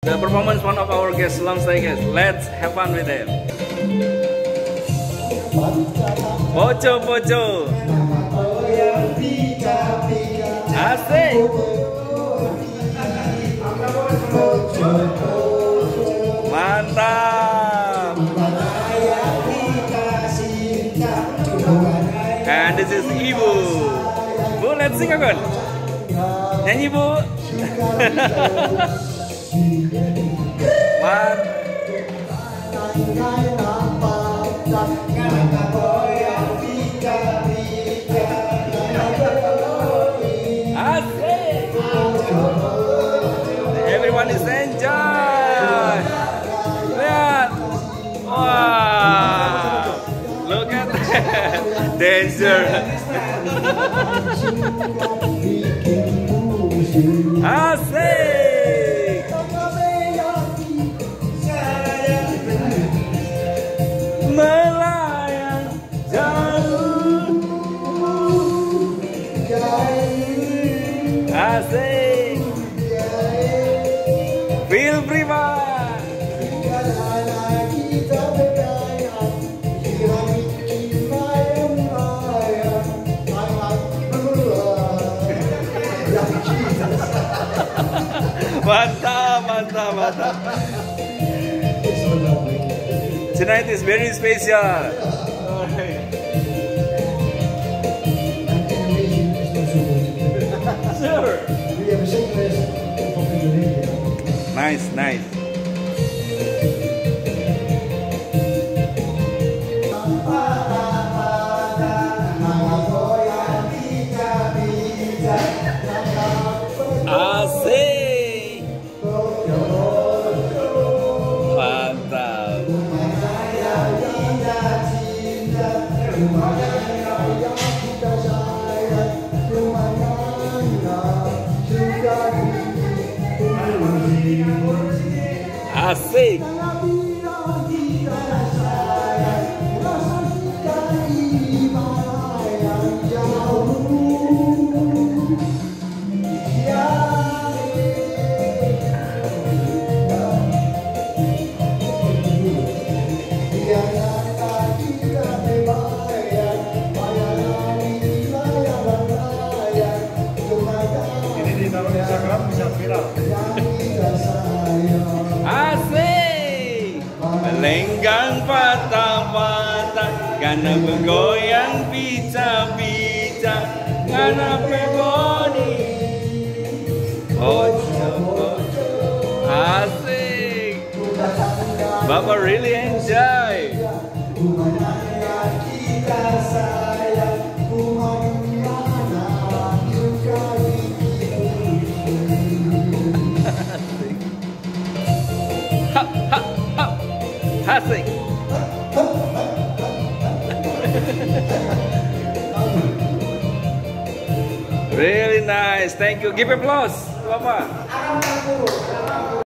The performance one of our guests, long stay guests. Let's have fun with them. Poco poco. Asik. Mantap. And this is Ibu. Bu, let's sing again. Nyanyi Bu. Asik. Everyone is enjoy. Lihat. Wow. Look at that. Danger. Asik. Melayang jauh. Asik. Feel free, Pak. Mantap, mantap, mantap. Tonight is very special. Sure. Nice, nice. Asik. Mantap. Asik. Ini ditaruh di Instagram bisa viral. Asik. Melenggang patah-patah, karena bergoyang pica-pica, karena peboni. Poco. Asik. Bapak really enjoy. Asik. Really nice. Thank you. Give applause, Bapak.